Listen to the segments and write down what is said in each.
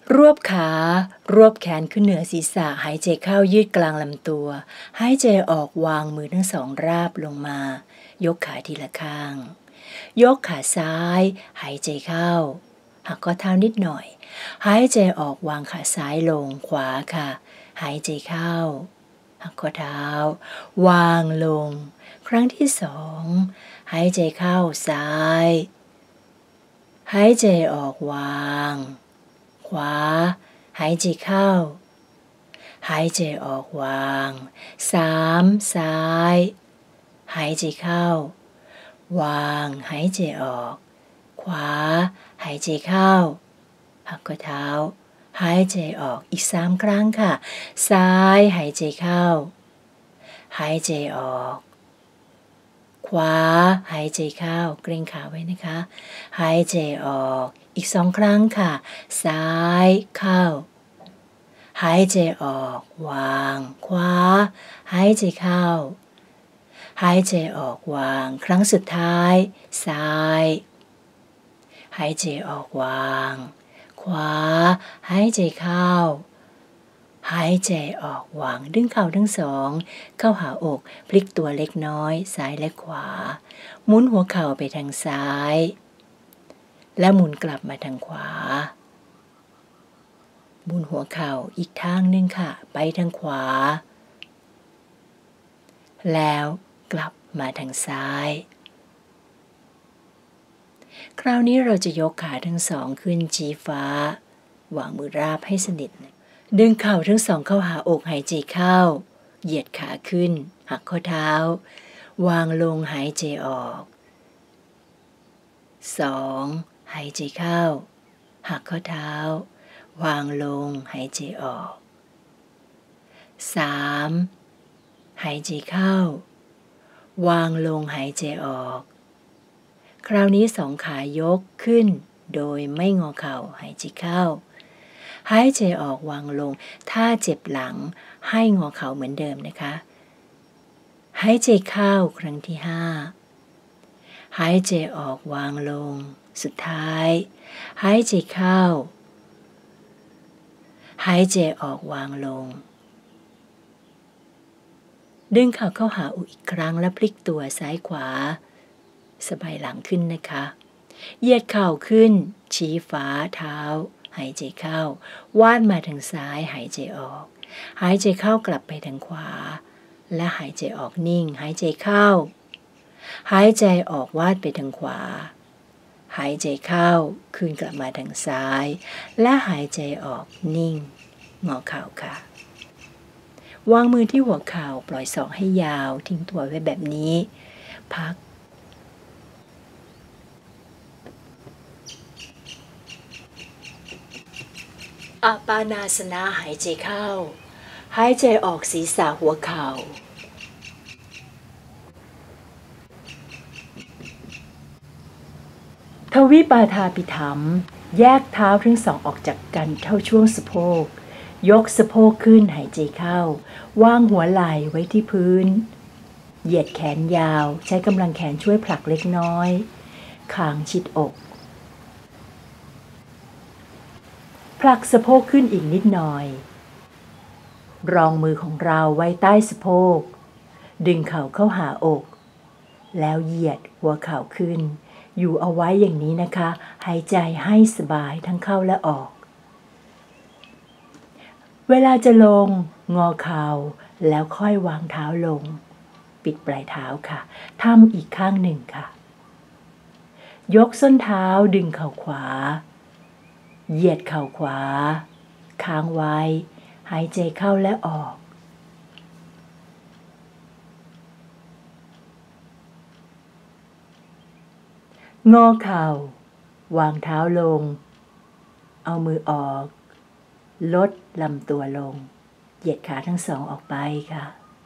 รวบขารวบแขนขึ้นเหนือศีรษะหายใจเข้ายืดกลางลำตัวหายใจออกวางมือทั้งสองราบลงมายกขาทีละข้างยกขาซ้ายหายใจเข้าหักข้อเท้านิดหน่อยหายใจออกวางขาซ้ายลงขวาค่ะหายใจเข้าหักข้อเท้าวางลงครั้งที่สองหายใจเข้าซ้ายหายใจออกวางขวาหายใจเข้าหายใจออกวาง3ซ้ายหายใจเข้าวางหายใจออกขวาหายใจเข้าหักข้อเท้าหายใจออกอีก3ครั้งค่ะซ้ายหายใจเข้าหายใจออกขวาหายใจเข้าเกร็งขาไว้นะคะหายใจออกอีก2ครั้งค่ะซ้ายเข้าหายใจออกวางขวาหายใจเข้าหายใจออกวางครั้งสุดท้ายซ้ายหายใจออกวางขวาหายใจเข้าหายใจออกวางดึงเข่าทั้งสองเข้าหาอกพลิกตัวเล็กน้อยซ้ายและขวาหมุนหัวเข่าไปทางซ้ายและหมุนกลับมาทางขวาหมุนหัวเข่าอีกทางหนึ่งค่ะไปทางขวาแล้วกลับมาทางซ้ายคราวนี้เราจะยกขาทั้งสองขึ้นชี้ฟ้าวางมือราบให้สนิทดึงเข่าทั้งสองเข้าหาอกหายใจเข้าเหยียดขาขึ้นหักข้อเท้าวางลงหายใจออก2หายใจเข้าหักข้อเท้าวางลงหายใจออก3หายใจเข้าวางลงหายใจออกคราวนี้2ขายกขึ้นโดยไม่งอเข่าหายใจเข้าหายใจออกวางลงถ้าเจ็บหลังให้งอเข่าเหมือนเดิมนะคะหายใจเข้าครั้งที่5หายใจออกวางลงสุดท้ายหายใจเข้าหายใจออกวางลงดึงเข่าเข้าหาอกอีกครั้งและพลิกตัวซ้ายขวาสะพายหลังขึ้นนะคะเหยียดเข่าขึ้นชี้ฟ้าเท้าหายใจเข้าวาดมาทางซ้ายหายใจออกหายใจเข้ากลับไปทางขวาและหายใจออกนิ่งหายใจเข้าหายใจออกวาดไปทางขวาหายใจเข้าคืนกลับมาทางซ้ายและหายใจออกนิ่งงอเข่าค่ะวางมือที่หัวเข่าปล่อยศอกให้ยาวทิ้งตัวไว้แบบนี้พักอาปานาสนะหายใจเข้าหายใจออกศีรษะหัวเข่าทวิปาทาปิถัมภ์แยกเท้าทั้งสองออกจากกันเท่าช่วงสะโพกยกสะโพกขึ้นหายใจเข้าวางหัวไหล่ไว้ที่พื้นเหยียดแขนยาวใช้กำลังแขนช่วยผลักเล็กน้อยคางชิดอกผลักสะโพกขึ้นอีกนิดหน่อยรองมือของเราไว้ใต้สะโพกดึงเข่าเข้าหาอกแล้วเหยียดหัวเข่าขึ้นอยู่เอาไว้อย่างนี้นะคะหายใจให้สบายทั้งเข้าและออกเวลาจะลงงอเข่าแล้วค่อยวางเท้าลงปิดปลายเท้าค่ะทำอีกข้างหนึ่งค่ะยกส้นเท้าดึงเข่าขวาเหยียดเข่าขวาค้างไว้หายใจเข้าและออกงอเข่าวางเท้าลงเอามือออกลดลำตัวลงเหยียดขาทั้งสองออกไปค่ะ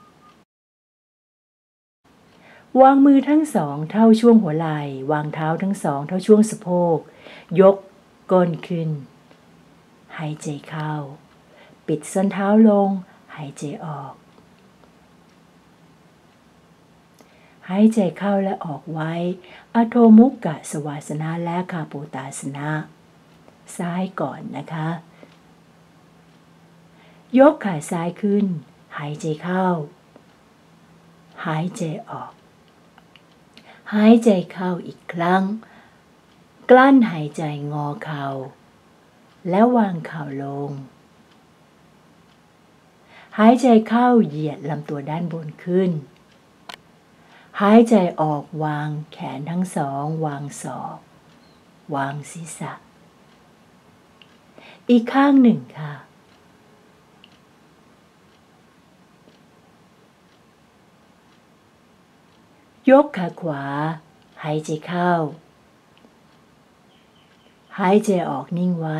วางมือทั้งสองเท่าช่วงหัวไหล่วางเท้าทั้งสองเท่าช่วงสะโพกยกก้นขึ้นหายใจเข้าปิดส้นเท้าลงหายใจออกหายใจเข้าและออกไว้อโทมุกกะสวาสนะและคาโปตาสนะซ้ายก่อนนะคะยกขาซ้ายขึ้นหายใจเข้าหายใจออกหายใจเข้าอีกครั้งกลั้นหายใจงอเข่าแล้ววางเข่าลงหายใจเข้าเหยียดลำตัวด้านบนขึ้นหายใจออกวางแขนทั้งสองวางศอกวางศีรษะอีกข้างหนึ่งค่ะยกขาขวาหายใจเข้าหายใจออกนิ่งไว้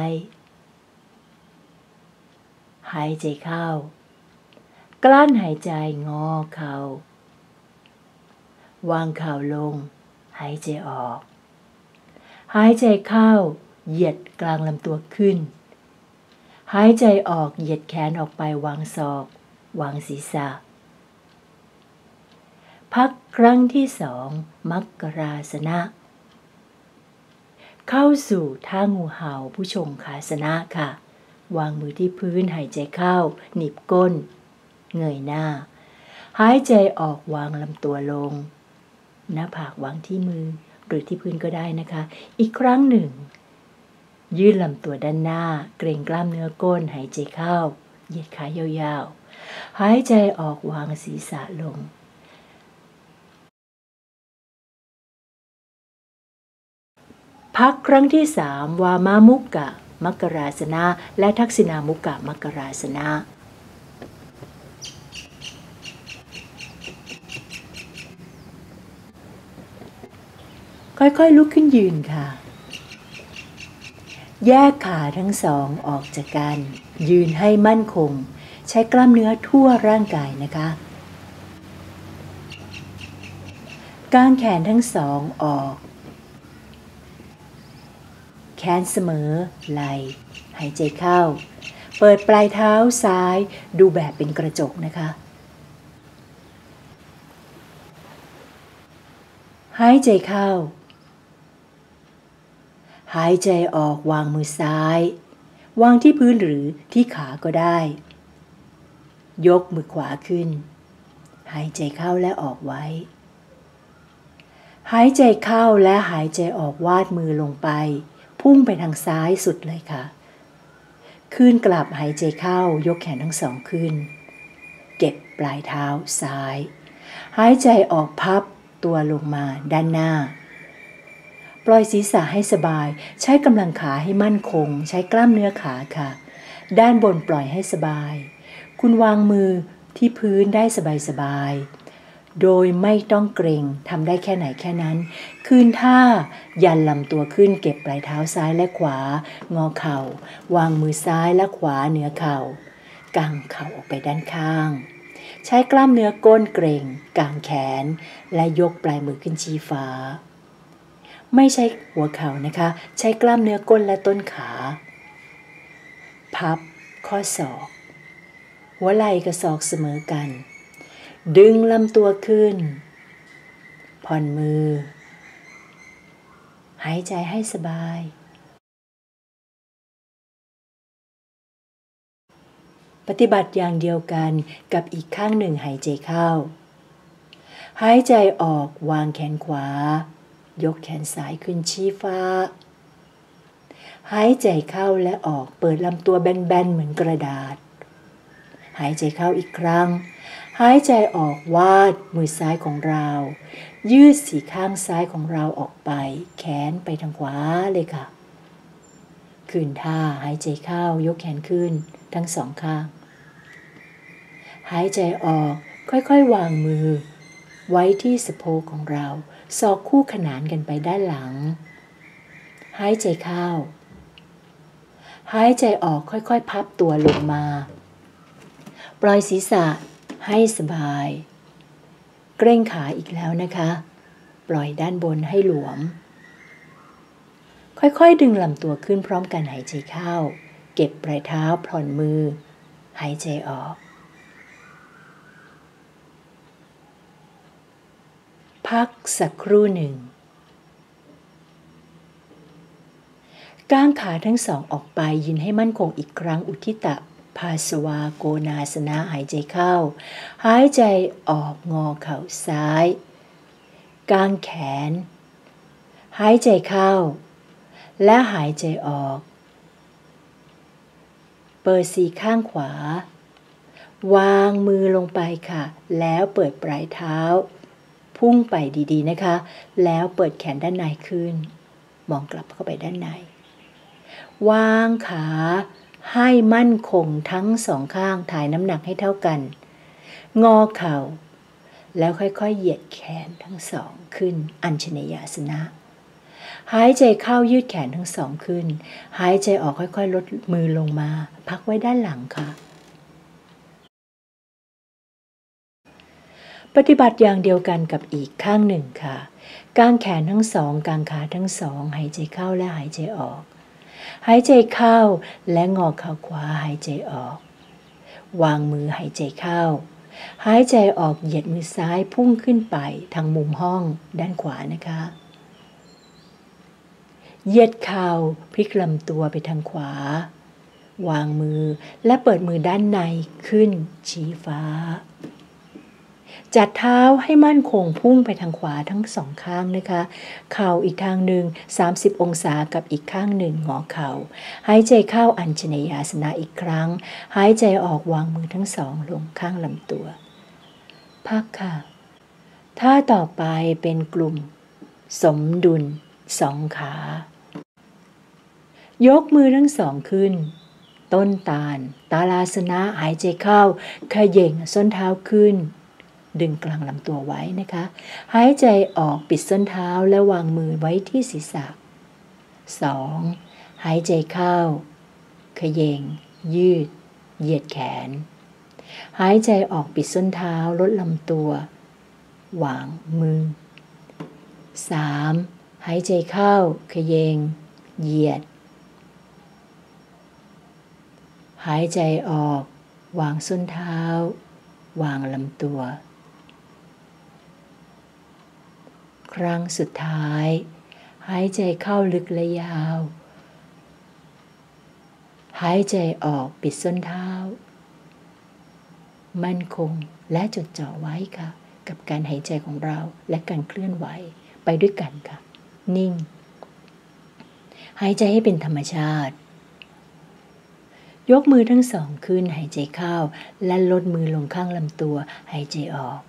หายใจเข้ากลั้นหายใจงอเข่าวางเข่าลงหายใจออกหายใจเข้าเหยียดกลางลำตัวขึ้นหายใจออกเหยียดแขนออกไปวางศอกวางศีรษะพักครั้งที่สองมักกราสนะเข้าสู่ท่างูเห่าผู้ชงขาสนะค่ะวางมือที่พื้นหายใจเข้าหนีบก้นเงยหน้าหายใจออกวางลำตัวลงหน้าผากวางที่มือหรือที่พื้นก็ได้นะคะอีกครั้งหนึ่งยืดลำตัวด้านหน้าเกร็งกล้ามเนื้อก้นหายใจเข้าเหยียดขายาวๆหายใจออกวางศีรษะลงพักครั้งที่สามวามามุกกะมักกราสนะและทักษิณามุกกะมักกราสนะค่อยๆลุกขึ้นยืนค่ะแยกขาทั้งสองออกจากกันยืนให้มั่นคงใช้กล้ามเนื้อทั่วร่างกายนะคะกางแขนทั้งสองออกแขนเสมอไหล่หายใจเข้าเปิดปลายเท้าซ้ายดูแบบเป็นกระจกนะคะหายใจเข้าหายใจออกวางมือซ้ายวางที่พื้นหรือที่ขาก็ได้ยกมือขวาขึ้นหายใจเข้าและออกไว้หายใจเข้าและหายใจออกวาดมือลงไปพุ่งไปทางซ้ายสุดเลยค่ะคืนกลับหายใจเข้ายกแขนทั้งสองขึ้นเก็บปลายเท้าซ้ายหายใจออกพับตัวลงมาด้านหน้าปล่อยศีรษะให้สบายใช้กำลังขาให้มั่นคงใช้กล้ามเนื้อขาค่ะด้านบนปล่อยให้สบายคุณวางมือที่พื้นได้สบายๆโดยไม่ต้องเกรงทำได้แค่ไหนแค่นั้นคืนท่ายันลำตัวขึ้นเก็บปลายเท้าซ้ายและขวางอเข่าวางมือซ้ายและขวาเหนือเข่ากางเข่าออกไปด้านข้างใช้กล้ามเนื้อก้นเกร็งกางแขนและยกปลายมือขึ้นชี้ฟ้าไม่ใช่หัวเข่านะคะใช้กล้ามเนื้อก้นและต้นขาพับข้อศอกหัวไหล่กับศอกเสมอกันดึงลำตัวขึ้นผ่อนมือหายใจให้สบายปฏิบัติอย่างเดียวกันกับอีกข้างหนึ่งหายใจเข้าหายใจออกวางแขนขวายกแขนซ้ายขึ้นชี้ฟ้าหายใจเข้าและออกเปิดลำตัวแบนๆเหมือนกระดาษหายใจเข้าอีกครั้งหายใจออกวาดมือซ้ายของเรายืดสีข้างซ้ายของเราออกไปแขนไปทางขวาเลยค่ะคืนท่าหายใจเข้ายกแขนขึ้นทั้งสองข้างหายใจออกค่อยๆวางมือไว้ที่สะโพกของเราศอกคู่ขนานกันไปด้านหลังหายใจเข้าหายใจออกค่อยๆพับตัวลงมาปล่อยศีรษะให้สบายเกร็งขาอีกแล้วนะคะปล่อยด้านบนให้หลวมค่อยๆดึงลำตัวขึ้นพร้อมกันหายใจเข้าเก็บปลายเท้าผ่อนมือหายใจออกพักสักครู่หนึ่งกางขาทั้งสองออกไปยืนให้มั่นคงอีกครั้งอุทิตะพาสวาโกนาสนะหายใจเข้าหายใจออกงอเข่าซ้ายกางแขนหายใจเข้าและหายใจออกเปิดสี่ข้างขวาวางมือลงไปค่ะแล้วเปิดปลายเท้าพุ่งไปดีๆนะคะแล้วเปิดแขนด้านในขึ้นมองกลับเข้าไปด้านในวางขาให้มั่นคงทั้งสองข้างถ่ายน้ำหนักให้เท่ากันงอเข่าแล้วค่อยๆเหยียดแขนทั้งสองขึ้นอัญชเนยาสนะหายใจเข้ายืดแขนทั้งสองขึ้นหายใจออกค่อยๆลดมือลงมาพักไว้ด้านหลังค่ะปฏิบัติอย่างเดียวกันกับอีกข้างหนึ่งค่ะกางแขนทั้งสองกางขาทั้งสองหายใจเข้าและหายใจออกหายใจเข้าและงอเข่าขวาหายใจออกวางมือหายใจเข้าหายใจออกเหยียดมือซ้ายพุ่งขึ้นไปทางมุมห้องด้านขวานะคะเหยียดเข่าพลิกลำตัวไปทางขวาวางมือและเปิดมือด้านในขึ้นชี้ฟ้าจัดเท้าให้มั่นคงพุ่งไปทางขวาทั้งสองข้างนะคะเข่าอีกทางหนึ่ง30องศากับอีกข้างหนึ่งงอเข่าหายใจเข้าอัญชเนยาสนะอีกครั้งหายใจออกวางมือทั้งสองลงข้างลำตัวพักค่ะท่าต่อไปเป็นกลุ่มสมดุลสองขายกมือทั้งสองขึ้นต้นตาลตาลาสนะหายใจเข้าเขย่งส้นเท้าขึ้นดึงกลางลำตัวไว้นะคะหายใจออกปิดส้นเท้าและวางมือไว้ที่ศีรษะ 2. หายใจเข้าเขย่งยืดเหยียดแขนหายใจออกปิดส้นเท้าลดลำตัววางมือ 3. หายใจเข้าเขย่งเหยียดหายใจออกวางส้นเท้าวางลำตัวครั้งสุดท้ายหายใจเข้าลึกและยาวหายใจออกปิดส้นเท้ามั่นคงและจดจ่อไว้ค่ะกับการหายใจของเราและการเคลื่อนไหวไปด้วยกันค่ะนิ่งหายใจให้เป็นธรรมชาติยกมือทั้งสองขึ้นหายใจเข้าและลดมือลงข้างลำตัวหายใจออก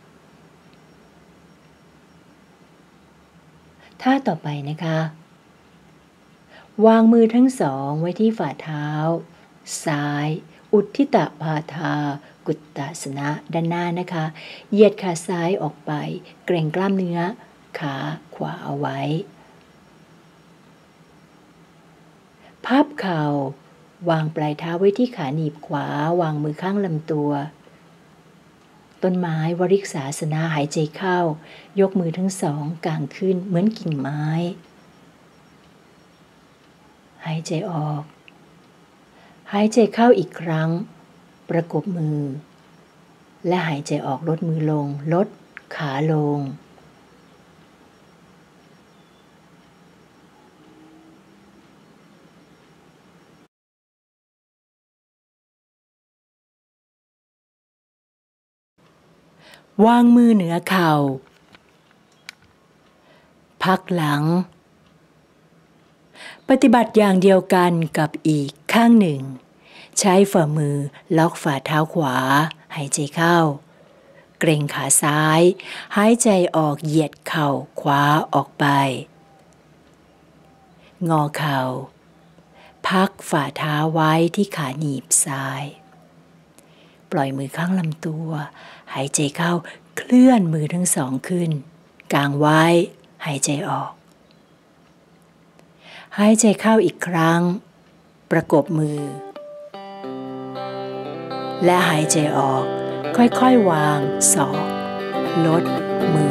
ท่าต่อไปนะคะวางมือทั้งสองไว้ที่ฝ่าเท้าซ้ายอุทธิตภาทากุตตาสนะด้านหน้านะคะเหยียดขาซ้ายออกไปเกร็งกล้ามเนื้อขาขวาเอาไว้พับเข่าวางปลายเท้าไว้ที่ขาหนีบขวาวางมือข้างลำตัวต้นไม้วริกษาสนะหายใจเข้ายกมือทั้งสองกางขึ้นเหมือนกิ่งไม้หายใจออกหายใจเข้าอีกครั้งประกบมือและหายใจออกลดมือลงลดขาลงวางมือเหนือเข่าพักหลังปฏิบัติอย่างเดียวกันกับอีกข้างหนึ่งใช้ฝ่ามือล็อกฝ่าเท้าขวาหายใจเข้าเกร็งขาซ้ายหายใจออกเหยียดเข่าขวาออกไปงอเข่าพักฝ่าเท้าไว้ที่ขาหนีบซ้ายปล่อยมือข้างลำตัวหายใจเข้าเคลื่อนมือทั้งสองขึ้นกางไว้หายใจออกหายใจเข้าอีกครั้งประกบมือและหายใจออกค่อยๆวางศอกลดมือ